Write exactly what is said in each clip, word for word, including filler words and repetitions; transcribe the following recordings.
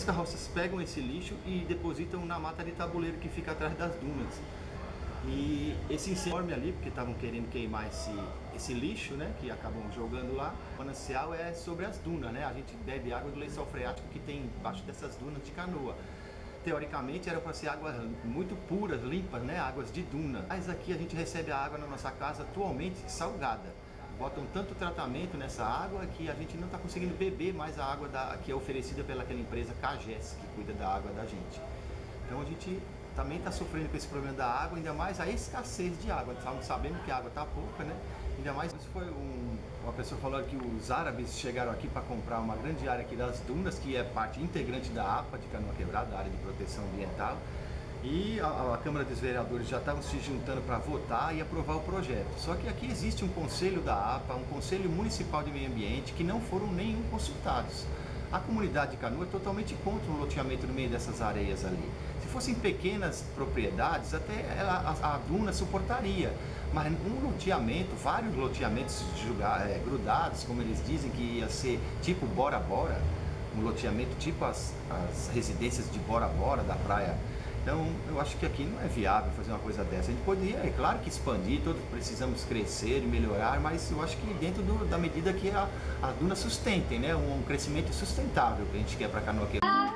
as carroças pegam esse lixo e depositam na mata de tabuleiro que fica atrás das dunas. E esse incêndio ali, porque estavam querendo queimar esse, esse lixo, né, que acabam jogando lá. O manancial é sobre as dunas, né? A gente bebe água do lençol freático que tem embaixo dessas dunas de canoa. Teoricamente era para ser águas muito puras, limpas, né? Águas de duna. Mas aqui a gente recebe a água na nossa casa atualmente salgada. Botam tanto tratamento nessa água que a gente não está conseguindo beber mais a água da, que é oferecida pelaquela empresa Cages, que cuida da água da gente. Então a gente também está sofrendo com esse problema da água, ainda mais a escassez de água. Estamos sabendo que a água está pouca, né? Ainda mais, isso foi um, uma pessoa falou que os árabes chegaram aqui para comprar uma grande área aqui das dunas, que é parte integrante da APA de Canoa Quebrada, da área de proteção ambiental. E a, a Câmara dos Vereadores já estavam se juntando para votar e aprovar o projeto. Só que aqui existe um conselho da APA, um conselho municipal de meio ambiente, que não foram nenhum consultados. A comunidade de Canoa é totalmente contra um loteamento no meio dessas areias ali. Se fossem pequenas propriedades, até ela, a, a duna suportaria. Mas um loteamento, vários loteamentos jogar, é, grudados, como eles dizem, que ia ser tipo Bora Bora, um loteamento tipo as, as residências de Bora Bora, da praia. Então, eu acho que aqui não é viável fazer uma coisa dessa. A gente poderia, é claro que expandir, todos precisamos crescer e melhorar, mas eu acho que dentro do, da medida que a, a duna sustentem, né? Um, um crescimento sustentável que a gente quer para Canoa Quebrada.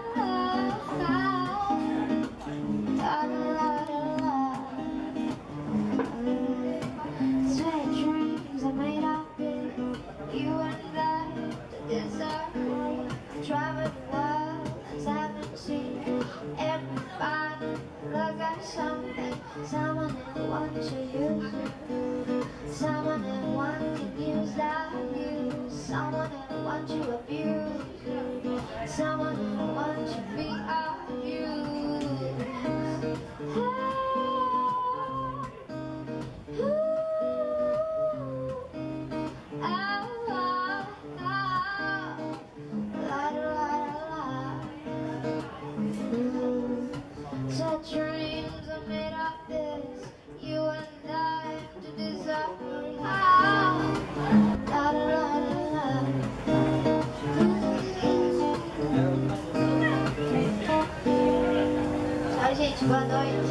Someone who wants to use you, someone who wants to use that you, someone who wants to abuse you, someone who wants to be abused. Ooh, ooh, ah, ah, ah, la, la, la, mm. So dreams are made of this, you and I to deserve. Ah, la, la, la, la. Tchau, gente, boa noite.